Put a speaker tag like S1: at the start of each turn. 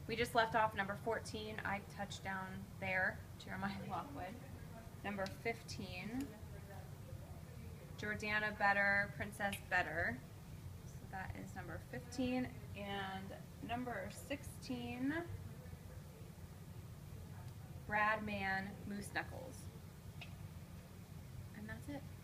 S1: We just left off number 14. I touched down there, Jeremiah Lockwood. Number 15, Jordana Better, Princess Better. So that is number 15. And number 16, Brad Mann, Moose Knuckles. And that's it.